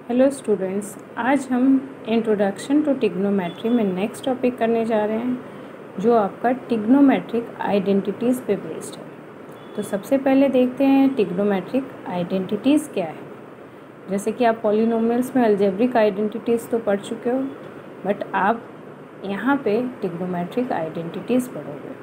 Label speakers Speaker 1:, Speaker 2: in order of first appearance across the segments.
Speaker 1: Hello students, आज हम introduction to trigonometry में नेक्स्ट टॉपिक करने जा रहे हैं जो आपका टिग्नोमेट्रिक आइडेंटिटीज़ पे बेस्ड है। तो सबसे पहले देखते हैं टिग्नोमेट्रिक आइडेंटिटीज़ क्या है। जैसे कि आप पॉलिनोमियल्स में अलजेब्रिक आइडेंटिटीज़ तो पढ़ चुके हो, बट आप यहाँ पे टिग्नोमेट्रिक आइडेंटिटीज़ पढ़ोगे।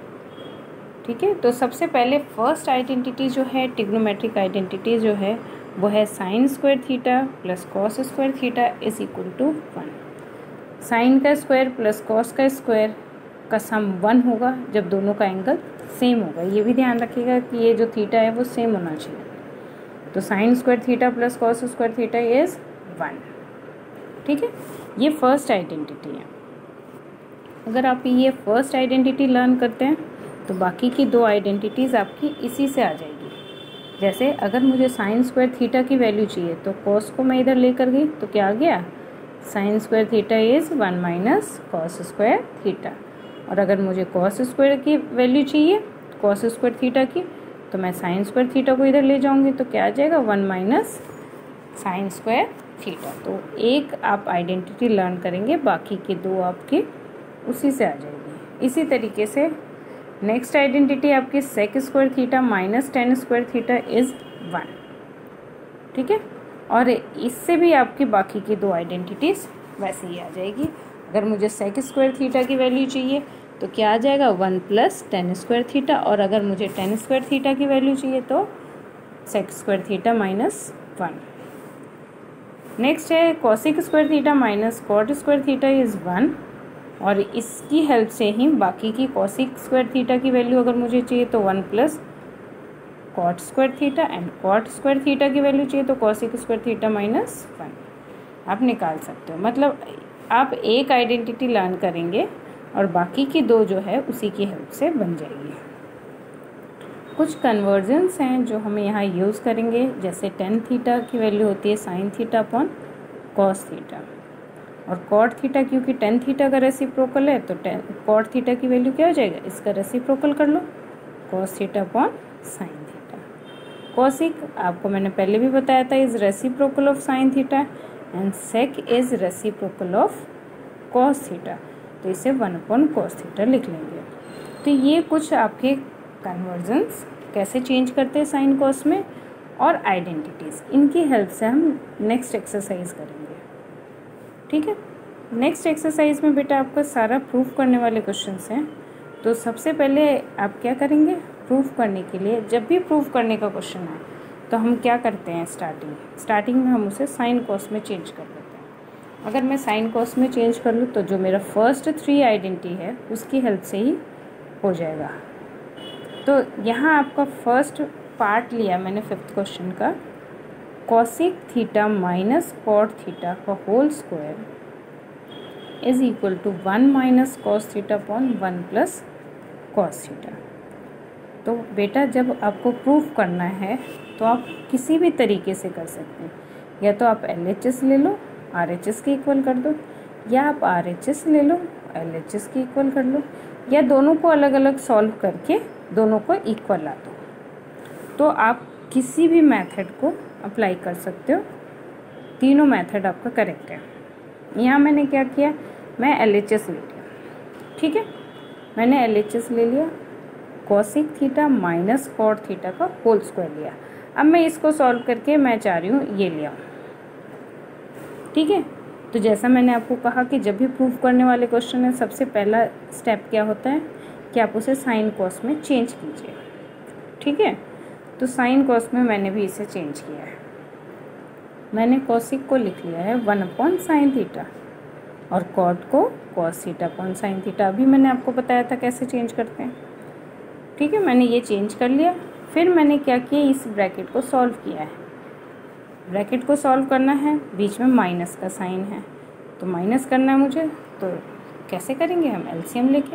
Speaker 1: ठीक है, तो सबसे पहले फर्स्ट आइडेंटिटी जो है टिग्नोमेट्रिक आइडेंटिटी जो है वो है sine square theta plus cos square theta is equal to 1। Sine का स्क्वायर प्लस कॉस का स्क्वायर का सम 1 होगा जब दोनों का एंगल सेम होगा। ये भी ध्यान रखिएगा कि ये जो थीटा है वो सेम होना चाहिए। तो sine square theta plus cos square theta is 1। ठीक है, ये फर्स्ट आइडेंटिटी है। अगर आप ये फर्स्ट आइडेंटिटी लर्न करते हैं तो बाकी की दो आइडेंटिटीज़ आपकी इसी से आ जाएगी। जैसे अगर मुझे साइन स्क्वायर थीटा की वैल्यू चाहिए तो कॉस को मैं इधर लेकर गई तो क्या आ गया, sine square theta is 1 minus cos square theta. और अगर मुझे कॉस स्क्वायर की वैल्यू चाहिए कॉस स्क्वायर थीटा की तो मैं साइन स्क्वायर थीटा को इधर ले जाऊंगी तो क्या आ जाएगा, 1 माइनस साइन स्क्वायर थीटा। तो एक आप आइडेंटिटी लर्न करेंगे, बाकी के दो आपके उसी से आ जाएगी। इसी तरीके से नेक्स्ट आइडेंटिटी आपकी sec square theta minus tan square theta is 1। ठीक है, और इससे भी आपकी बाकी की दो आइडेंटिटीज़ वैसे ही आ जाएगी। अगर मुझे सेक स्क्वायर थीटा की वैल्यू चाहिए तो क्या आ जाएगा, 1 प्लस टेन स्क्वायर थीटा। और अगर मुझे टेन स्क्वायर थीटा की वैल्यू चाहिए तो sec square theta minus 1। Next है cosec square theta minus cot square theta is 1। और इसकी हेल्प से ही बाकी की कॉसिक स्क्वायर थीटा की वैल्यू अगर मुझे चाहिए तो 1 plus cot square theta, and cot square theta की वैल्यू चाहिए तो कॉसिक स्क्वायर थीटा माइनस 1 आप निकाल सकते हो। मतलब आप एक आइडेंटिटी लर्न करेंगे और बाकी की दो जो है उसी की हेल्प से बन जाएगी। कुछ कन्वर्जन्स हैं जो हमें यहाँ यूज़ करेंगे। जैसे टेन थीटा की वैल्यू होती है sine theta upon cos theta, और कॉट थीटा क्योंकि टेन थीटा का रेसिप्रोकल है तो कॉट थीटा की वैल्यू क्या हो जाएगा, इसका रेसिप्रोकल कर लो, cos theta upon sine theta. Cosec आपको मैंने पहले भी बताया था is reciprocal of sine theta, and sec is reciprocal of cos theta. तो इसे 1 अपॉन कॉस थीटा लिख लेंगे। तो ये कुछ आपके कन्वर्जन्स कैसे चेंज करते हैं साइन कॉस में और आइडेंटिटीज़, इनकी हेल्प से हम नेक्स्ट एक्सरसाइज करेंगे। ठीक है, नेक्स्ट एक्सरसाइज में बेटा आपका सारा प्रूफ करने वाले क्वेश्चंस हैं। तो सबसे पहले आप क्या करेंगे, प्रूफ करने के लिए जब भी प्रूफ करने का क्वेश्चन है तो हम क्या करते हैं, स्टार्टिंग में हम उसे साइन कॉस में चेंज कर देते हैं। अगर मैं साइन कॉस में चेंज कर लूँ तो जो मेरा फर्स्ट 3 आइडेंटिटी है उसकी हेल्प से ही हो जाएगा। तो यहाँ आपका फर्स्ट पार्ट लिया मैंने 5th क्वेश्चन का, cosec theta minus cot theta का whole square is equal to 1 minus cos theta upon 1 plus cos theta. तो बेटा जब आपको प्रूफ करना है तो आप किसी भी तरीके से कर सकते हैं। या तो आप LHS ले लो, RHS के इक्वल कर दो, या आप RHS ले लो, LHS के इक्वल कर लो, या दोनों को अलग अलग सॉल्व करके दोनों को इक्वल ला दो। तो आप किसी भी मेथड को अप्लाई कर सकते हो, तीनों मेथड आपका करेक्ट है। यहाँ मैंने क्या किया, मैं LHS ले लिया। ठीक है, मैंने LHS ले लिया, cosec theta minus cot theta का होल स्क्वायर लिया। अब मैं इसको सॉल्व करके मैं चाह रही हूँ ये लिया। ठीक है, तो जैसा मैंने आपको कहा कि जब भी प्रूफ करने वाले क्वेश्चन है सबसे पहला स्टेप क्या होता है कि आप उसे साइन कॉस में चेंज कीजिए। ठीक है, तो साइन कॉस में मैंने भी इसे चेंज किया है। मैंने कॉसिक को लिख लिया है 1 अपॉन साइन थीटा और कॉट को cos theta upon sine theta. अभी मैंने आपको बताया था कैसे चेंज करते हैं। ठीक है, मैंने ये चेंज कर लिया। फिर मैंने क्या किया, इस ब्रैकेट को सॉल्व किया है। ब्रैकेट को सॉल्व करना है, बीच में माइनस का साइन है तो माइनस करना है मुझे, तो कैसे करेंगे हम, LCM लेके।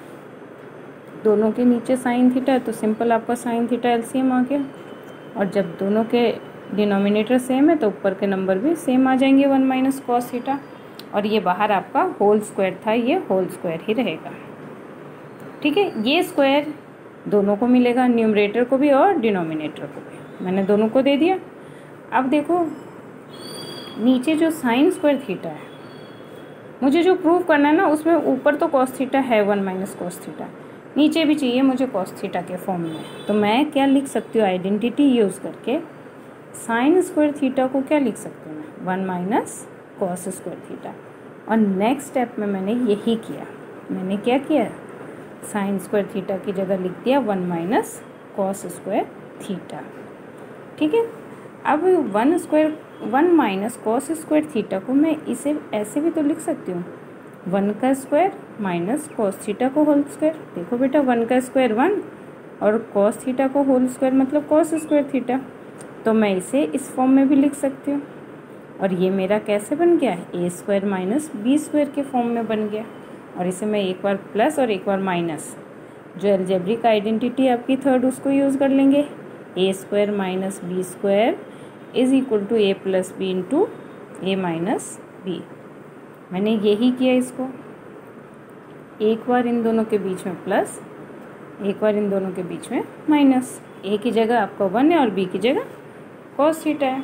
Speaker 1: दोनों के नीचे साइन थीटा है तो सिंपल आपका साइन थीटा LCM आ गया। और जब दोनों के डिनोमिनेटर सेम है तो ऊपर के नंबर भी सेम आ जाएंगे, 1 माइनस कॉस थीटा। और ये बाहर आपका होल स्क्वायर था, ये होल स्क्वायर ही रहेगा। ठीक है, ये स्क्वायर दोनों को मिलेगा, न्यूमरेटर को भी और डिनोमिनेटर को भी। मैंने दोनों को दे दिया। अब देखो नीचे जो साइन स्क्वायर थीटा है, मुझे जो प्रूव करना है ना, उसमें ऊपर तो कॉस थीटा है 1 माइनस कॉस थीटा, नीचे भी चाहिए मुझे कॉस थीटा के फॉर्म में। तो मैं क्या लिख सकती हूँ, आइडेंटिटी यूज़ करके साइन स्क्वायर थीटा को क्या लिख सकती हूँ मैं, 1 माइनस कॉस स्क्वायर थीटा। और नेक्स्ट स्टेप में मैंने यही किया, मैंने क्या किया, साइन स्क्वायर थीटा की जगह लिख दिया 1 माइनस कॉस स्क्वायर थीटा। ठीक है, अब 1 माइनस कॉस स्क्वायर थीटा को मैं इसे ऐसे भी तो लिख सकती हूँ, 1 का स्क्वायर माइनस कॉस थीटा को होल स्क्वायर। देखो बेटा, 1 का स्क्वायर 1 और कॉस थीटा को होल स्क्वायर मतलब कॉस स्क्वायर थीटा। तो मैं इसे इस फॉर्म में भी लिख सकती हूँ। और ये मेरा कैसे बन गया, A square minus B square के फॉर्म में बन गया। और इसे मैं एक बार प्लस और एक बार माइनस, जो अलजेब्रिक आइडेंटिटी आपकी थर्ड, उसको यूज़ कर लेंगे। A square minus B square is equal to A plus B into A minus B. मैंने यही किया इसको, एक बार इन दोनों के बीच में प्लस, एक बार इन दोनों के बीच में माइनस। ए की जगह आपका 1 है और बी की जगह कॉस थीटा है।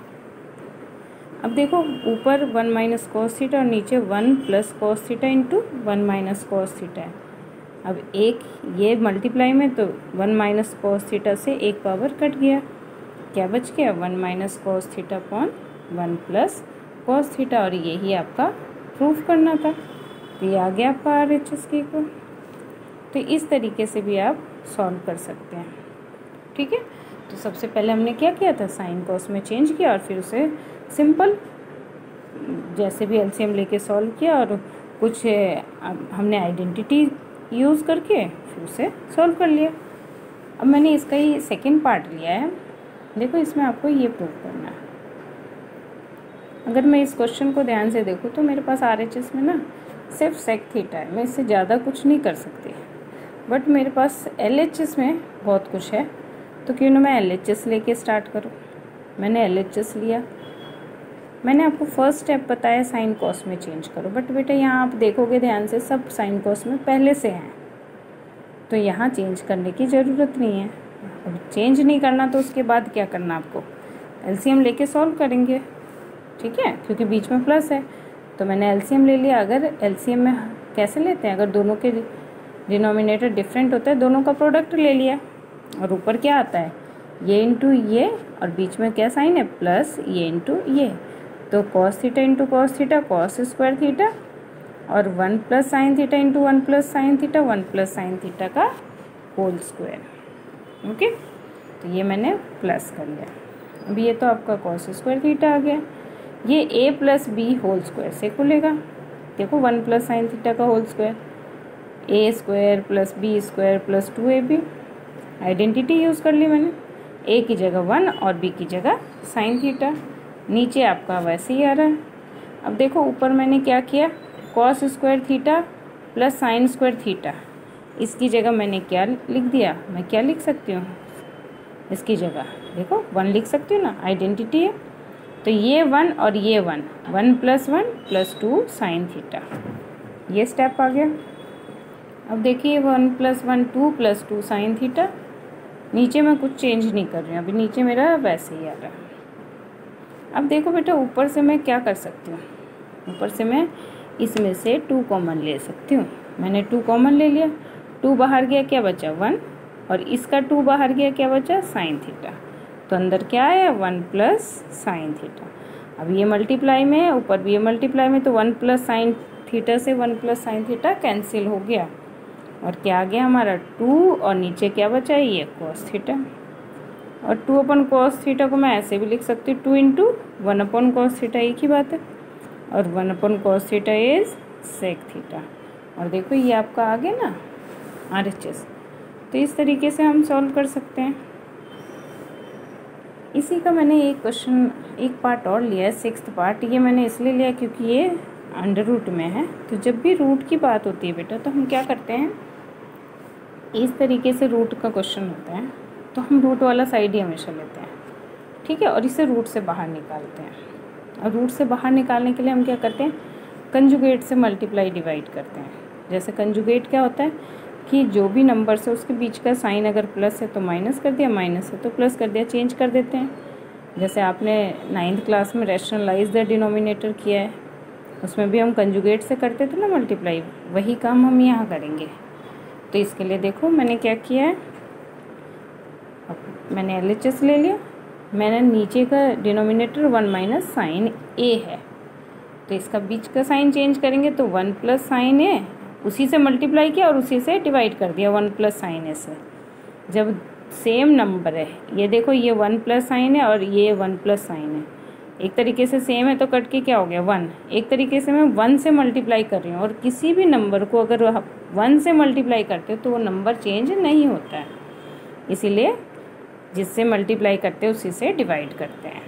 Speaker 1: अब देखो, ऊपर 1 माइनस कॉस थीटा और नीचे 1 plus cos theta into 1 minus cos theta है। अब एक ये मल्टीप्लाई में तो 1 माइनस कॉस थीटा से एक पावर कट गया, क्या बच गया, 1 minus cos theta upon 1 plus cos theta. और यही आपका प्रूफ करना था। तो ये आ गया आपका RHS की को। तो इस तरीके से भी आप सॉल्व कर सकते हैं। ठीक है, तो सबसे पहले हमने क्या किया था, साइन कॉस में चेंज किया और फिर उसे सिंपल जैसे भी एलसीएम लेके सॉल्व किया, और कुछ हमने आइडेंटिटी यूज़ करके फिर उसे सॉल्व कर लिया। अब मैंने इसका ही सेकंड पार्ट लिया है। देखो, इसमें आपको ये प्रूव करना है। अगर मैं इस क्वेश्चन को ध्यान से देखूँ तो मेरे पास RHS में ना सिर्फ सेक थीटा है, मैं इससे ज़्यादा कुछ नहीं कर सकती। बट मेरे पास LHS में बहुत कुछ है, तो क्यों ना मैं LHS लेके स्टार्ट करूँ। मैंने LHS लिया। मैंने आपको फर्स्ट स्टेप बताया साइन कॉस में चेंज करो, बट बेटा यहाँ आप देखोगे ध्यान से, सब साइन कॉस में पहले से हैं, तो यहाँ चेंज करने की ज़रूरत नहीं है। अब चेंज नहीं करना तो उसके बाद क्या करना, आपको एलसीएम लेके सॉल्व करेंगे। ठीक है, क्योंकि बीच में प्लस है तो मैंने एलसीएम ले लिया। अगर एलसीएम में कैसे लेते हैं, अगर दोनों के डिनोमिनेटर डिफरेंट होता है, दोनों का प्रोडक्ट ले लिया। और ऊपर क्या आता है, ये इंटू ये, और बीच में क्या साइन है, प्लस ये इंटू ये। तो cos theta into cos theta cos square theta, और 1 plus sine theta into 1 plus sine theta 1 plus sine theta का होल स्क्वायर। ओके, तो ये मैंने प्लस कर लिया। अब ये तो आपका कॉस स्क्वायर थीटा आ गया। ये A plus B whole square से खुलेगा। देखो, 1 प्लस साइन थीटा का whole square, A square plus B square plus 2ab। Identity use कर ली मैंने, ए की जगह 1 और बी की जगह साइन थीटा। नीचे आपका वैसे ही आ रहा है। अब देखो, ऊपर मैंने क्या किया, cos square theta plus sine square theta, इसकी जगह मैंने क्या लिख दिया, मैं क्या लिख सकती हूँ, इसकी जगह देखो 1 लिख सकती हूँ ना, आइडेंटिटी है। तो ये 1 और ये 1, 1 प्लस 1 प्लस 2 साइन थीटा, ये स्टेप आ गया। अब देखिए 1 प्लस 1 2 प्लस 2 साइन थीटा। नीचे मैं कुछ चेंज नहीं कर रही हूँ, अभी नीचे मेरा वैसे ही आ रहा है। अब देखो बेटा, ऊपर से मैं क्या कर सकती हूँ, ऊपर से मैं इसमें से 2 कॉमन ले सकती हूँ। मैंने 2 कॉमन ले लिया, 2 बाहर गया, क्या बचा 1, और इसका 2 बाहर गया, क्या बचा साइन थीटा। तो अंदर क्या आया, 1 प्लस साइन थीटा। अब ये मल्टीप्लाई में है, ऊपर भी ये मल्टीप्लाई में, तो 1 प्लस साइन थीटा से 1 प्लस साइन थीटा कैंसिल हो गया, और क्या आ गया हमारा 2, और नीचे क्या बचा, ये कॉस थीटा। और 2 अपन कॉस थीटा को मैं ऐसे भी लिख सकती हूँ, 2 इंटू 1 अपन कॉस थीटा, एक ही बात है। और 1 upon cos theta is sec theta. और देखो ये आपका आ गया ना RHS। तो इस तरीके से हम सॉल्व कर सकते हैं। इसी का मैंने एक क्वेश्चन, एक पार्ट और लिया है, 6th पार्ट। ये मैंने इसलिए लिया क्योंकि ये अंडर रूट में है। तो जब भी रूट की बात होती है बेटा, तो हम क्या करते हैं, इस तरीके से रूट का क्वेश्चन होता है तो हम रूट वाला साइड ही हमेशा लेते हैं। ठीक है, और इसे रूट से बाहर निकालते हैं। और रूट से बाहर निकालने के लिए हम क्या करते हैं, कंजुगेट से मल्टीप्लाई डिवाइड करते हैं। जैसे कंजुगेट क्या होता है कि जो भी नंबर से उसके बीच का साइन अगर प्लस है तो माइनस कर दिया, माइनस है तो प्लस कर दिया, चेंज कर देते हैं। जैसे आपने 9th क्लास में रैशनलाइज द डिनोमिनेटर किया है, उसमें भी हम कंजुगेट से करते थे ना मल्टीप्लाई, वही काम हम यहाँ करेंगे। तो इसके लिए देखो मैंने क्या किया है, मैंने LHS ले लिया, मैंने नीचे का डिनोमिनेटर 1 माइनस साइन ए है, तो इसका बीच का साइन चेंज करेंगे तो 1 प्लस साइन ए, उसी से मल्टीप्लाई किया और उसी से डिवाइड कर दिया 1 प्लस साइन ए से। जब सेम नंबर है, ये देखो ये 1 प्लस साइन है और ये 1 प्लस साइन है, एक तरीके से सेम है तो कट के क्या हो गया 1। एक तरीके से मैं 1 से मल्टीप्लाई कर रही हूँ, और किसी भी नंबर को अगर 1 से मल्टीप्लाई करते हो तो वो नंबर चेंज नहीं होता है, इसीलिए जिससे मल्टीप्लाई करते हैं उसी से डिवाइड करते हैं।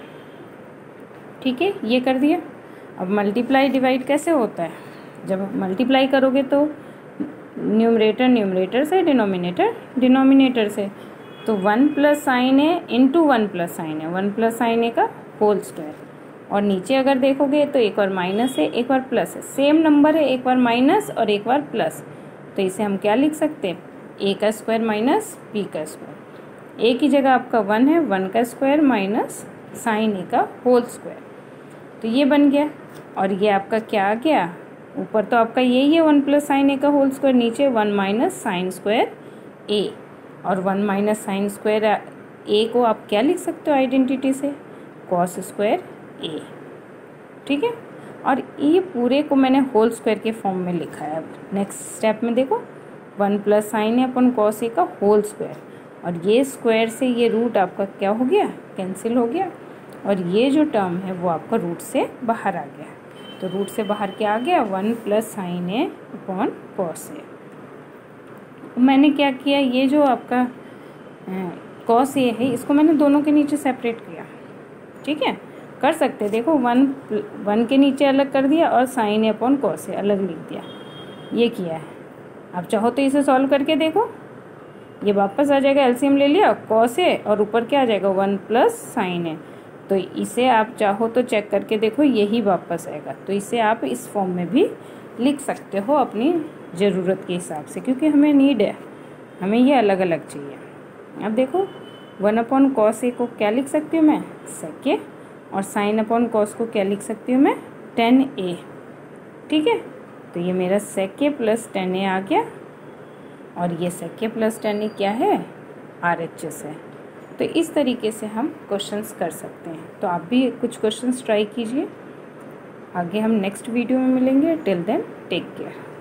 Speaker 1: ठीक है, ये कर दिया। अब मल्टीप्लाई डिवाइड कैसे होता है, जब मल्टीप्लाई करोगे तो न्यूमरेटर न्यूमरेटर से, डिनोमिनेटर डिनोमिनेटर से, तो 1 plus sine A into 1 plus sine A, 1 plus sine A का होल स्क्वायर। और नीचे अगर देखोगे तो एक बार माइनस है एक बार प्लस है, सेम नंबर है, एक बार माइनस और एक बार प्लस, तो इसे हम क्या लिख सकते हैं, ए का स्क्वायर माइनस बी का स्क्वायर। ए की जगह आपका 1 है, 1 का स्क्वायर माइनस साइन ए का होल स्क्वायर, तो ये बन गया। और ये आपका क्या आ गया, ऊपर तो आपका यही है 1 प्लस साइन ए का होल स्क्वायर, नीचे 1 माइनस साइन स्क्वायर ए, और 1 माइनस साइन स्क्वायर ए को आप क्या लिख सकते हो आइडेंटिटी से, कॉस स्क्वायर ए। ठीक है, और ये पूरे को मैंने होल स्क्वायर के फॉर्म में लिखा है। अब नेक्स्ट स्टेप में देखो 1 plus sine A upon cos A का होल स्क्वायर, और ये स्क्वायर से ये रूट आपका क्या हो गया, कैंसिल हो गया, और ये जो टर्म है वो आपका रूट से बाहर आ गया। तो रूट से बाहर क्या आ गया, 1 plus sine A upon cos A. मैंने क्या किया, ये जो आपका कॉस ए है इसको मैंने दोनों के नीचे सेपरेट किया। ठीक है, कर सकते, देखो 1 के नीचे अलग कर दिया और sine A upon cos A अलग लिख दिया, ये किया है। आप चाहो तो इसे सॉल्व करके देखो, ये वापस आ जाएगा, एलसीएम ले लिया कॉस ए और ऊपर क्या आ जाएगा 1 प्लस साइन ए, तो इसे आप चाहो तो चेक करके देखो यही वापस आएगा। तो इसे आप इस फॉर्म में भी लिख सकते हो अपनी ज़रूरत के हिसाब से, क्योंकि हमें नीड है, हमें ये अलग अलग चाहिए। अब देखो 1 अपॉन कॉस ए को क्या लिख सकती हूँ मैं, सेक ए, और साइन अपॉन कॉस को क्या लिख सकती हूँ मैं, tan ए। ठीक है, तो ये मेरा सेक ए प्लस tan ए आ गया, और ये सेक ए प्लस tan ए क्या है, RHS है। तो इस तरीके से हम क्वेश्चंस कर सकते हैं। तो आप भी कुछ क्वेश्चंस ट्राई कीजिए। आगे हम नेक्स्ट वीडियो में मिलेंगे। Till then take care.